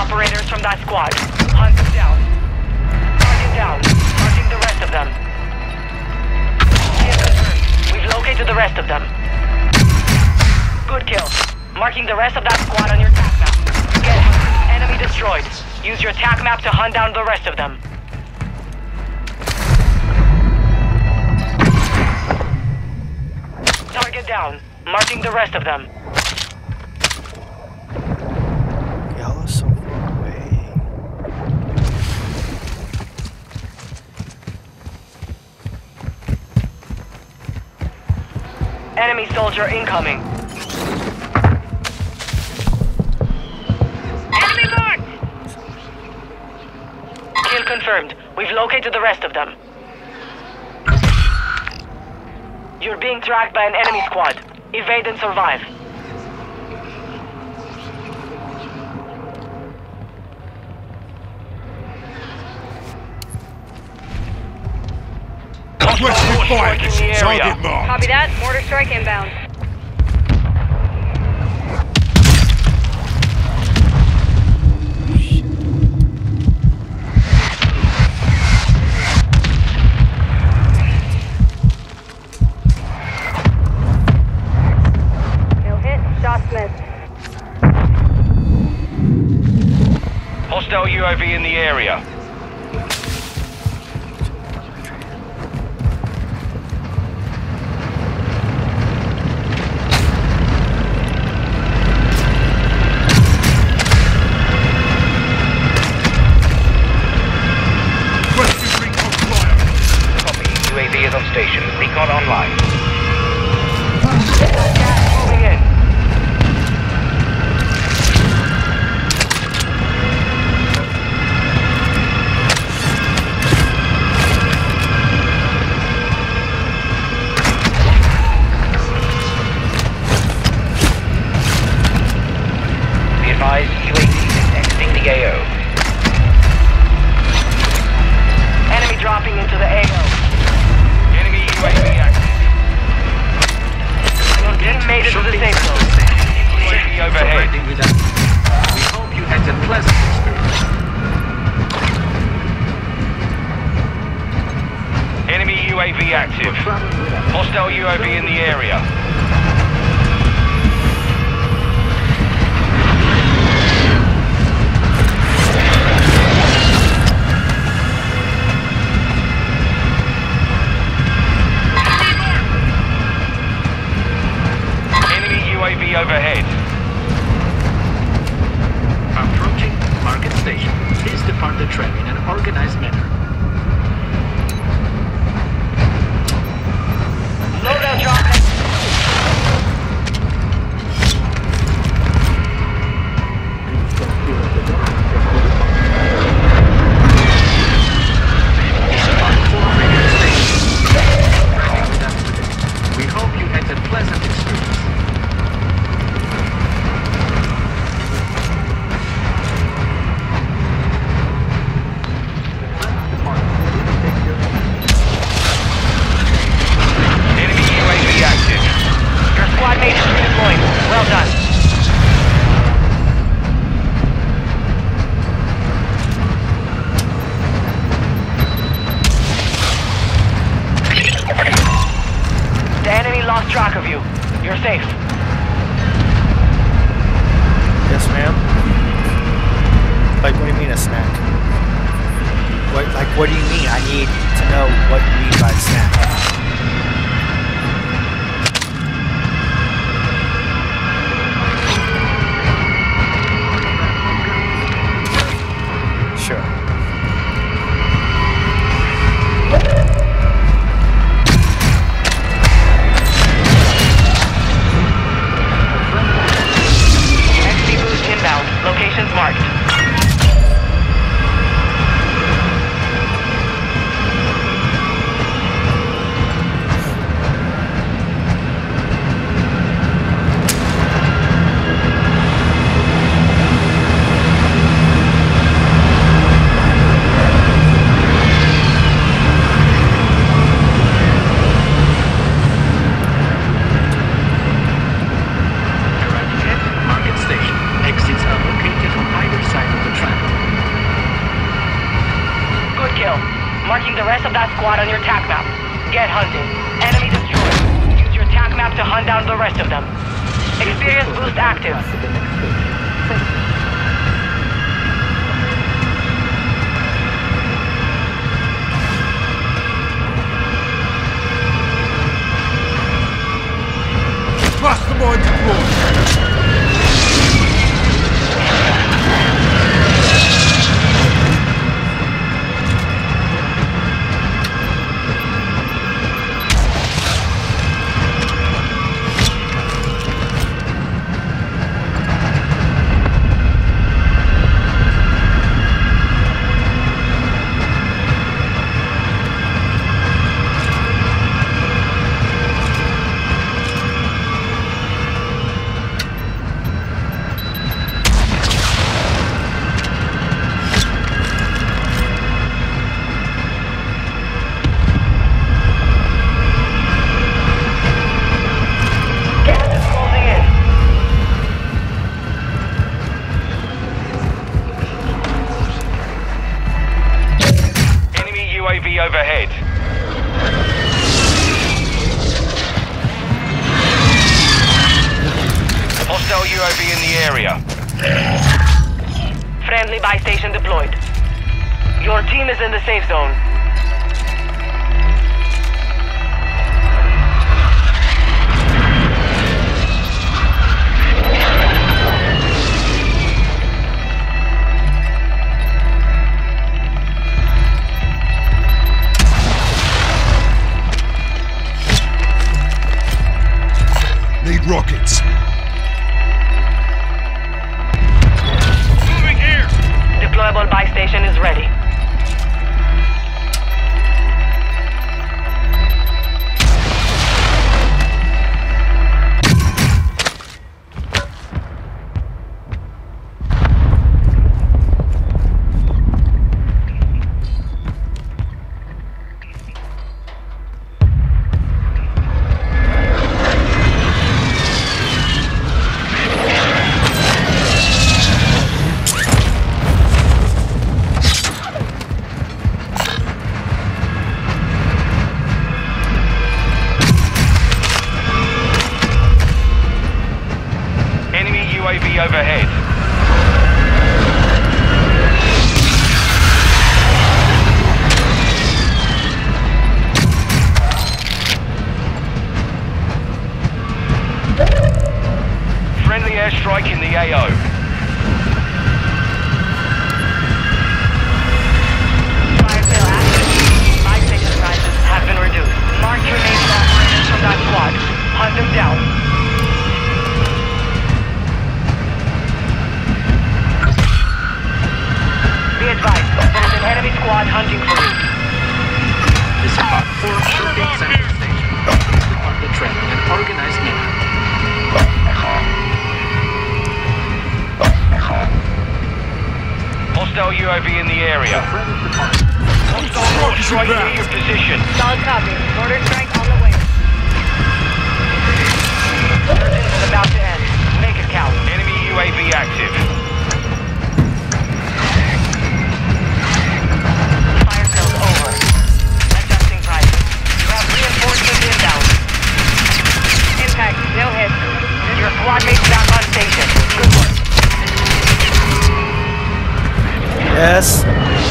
operators from that squad. Hunt them down. Target down. Marking the rest of them. Kill confirmed. We've located the rest of them. Good kill. Marking the rest of that squad on your TAC map. Get enemy destroyed. Use your TAC map to hunt down the rest of them. Target down. Marking the rest of them. Y'all are so far away. Enemy soldier incoming. Enemy marked! Kill confirmed. We've located the rest of them. You're being tracked by an enemy squad. Evade and survive. Requesting fire. Target marked. Copy that. Mortar strike inbound. No hit. Shots missed. Hostile UAV in the area. On station. Recon online. Moving in. Be advised, UAV is exiting the AO. Enemy dropping into the AO. UAV active. Your team made it to the safe zone. UAV overhead. We hope you had a pleasant experience. Enemy UAV active. Hostile UAV in the area. UAV overhead. Approaching market station. Please depart the train in an organized manner. Loadout drop. We hope you had a pleasant experience. Squad mates redeployed. Well done. The enemy lost track of you. You're safe. Yes, ma'am. Like, what do you mean a snack? What do you mean? I need to know what you mean by snack. Sure. XP boost inbound. Locations marked. of that squad on your TAC map. Get hunting. Enemy destroyed. Use your TAC map to hunt down the rest of them. Experience boost active. Mastermind deployed. Overhead. Hostile UAV in the area. Friendly buy station deployed. Your team is in the safe zone. Need rockets. Moving here. Deployable buy station is ready. UAV overhead. Friendly airstrike in the AO. Fire sale active. Buy station prices have been reduced. Mark remaining operators from that squad. Hunt them down. Be advised, there is an enemy squad hunting for you. This is Hot 4 Shooting Center Station. Please depart the train in an organized manner. Hostile UAV in the area. Hostile Rockets strike inbound. near your position. Solid copy. Mortar strike on the way. Surgeons is about to end. Make it count. Enemy UAV active. Fire sales over. Adjusting prices. You have reinforcements inbound. Impact. No hit. Your squad mates back on station. Good work. Yes.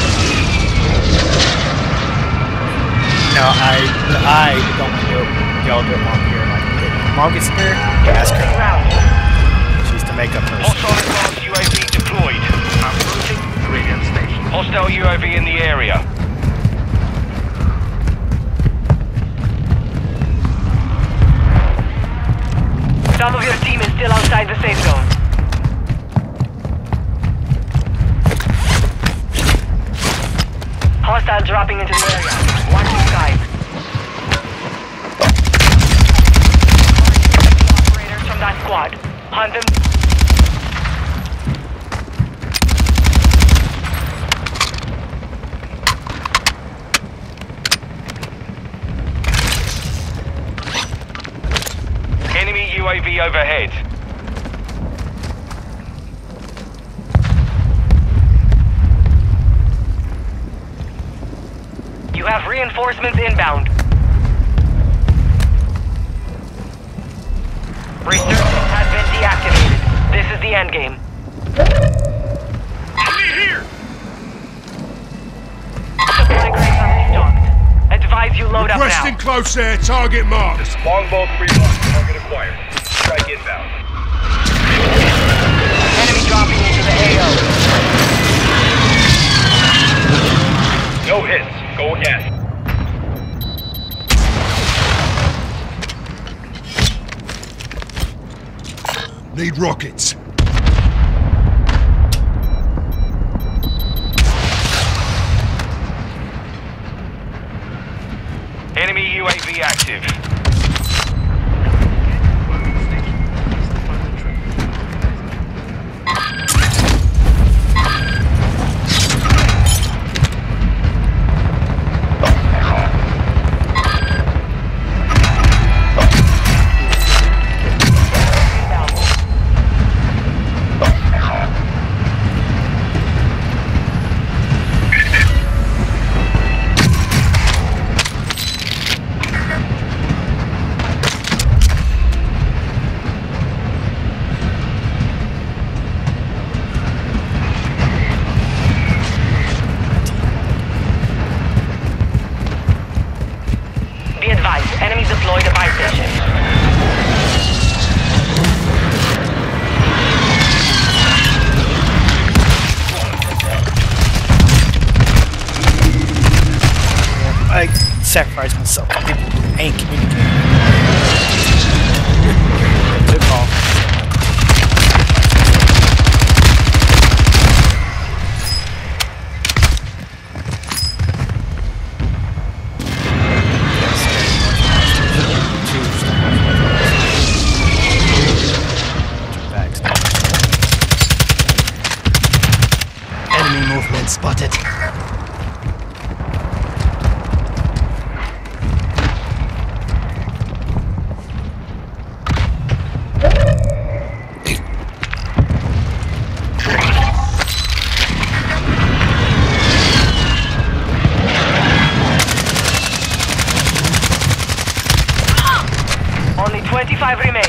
No, I don't want to yell at Mom here. Like, Mom gets here, ask her. Round. She's the makeup person. Hostile advanced UAV deployed. Approaching radio station. Hostile UAV in the area. Some of your team is still outside the safe zone. Hostile dropping into the area. Watch the skies. Operators from that squad. Hunt them. Enemy UAV overhead. You have reinforcements inbound. Resurgence has been deactivated. This is the endgame. Enemy here! Supply crates are restocked. Advise you load up Requesting now. close air, target marked. Longbow 3-1, target acquired. Strike inbound. Enemy dropping into the AO. No hits. Go again. Need rockets. Enemy UAV active. Be advised, enemies deployed a buy station. I sacrificed myself. People who ain't communicating. Good call. Enemy movement spotted. Only 25 remain.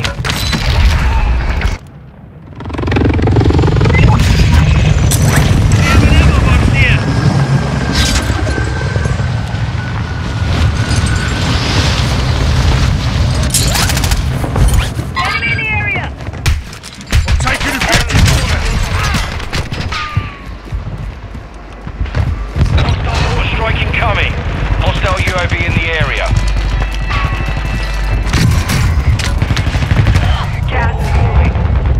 Enemy in the area! I'm taking effective fire. Hostile mortar strike incoming. Hostile UAV in the area. Gas is moving.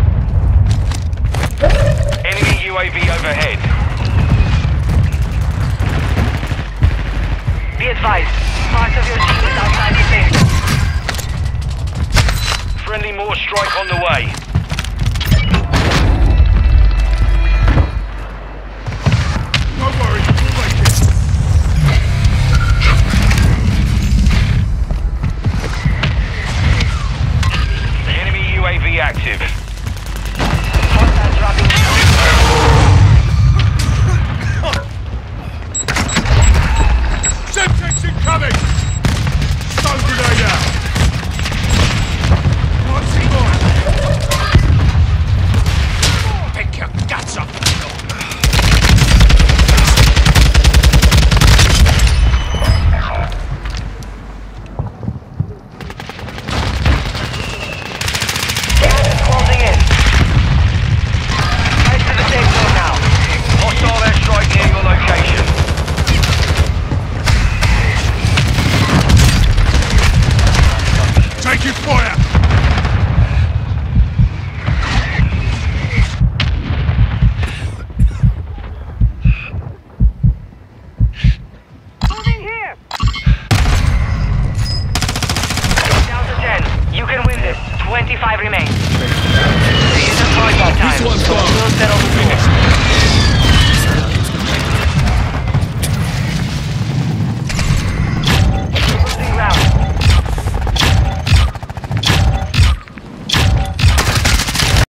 Enemy UAV overhead. Be advised, part of your team is outside the safe zone. Friendly mortar strike on the way. Don't worry, we'll make it. Enemy UAV active.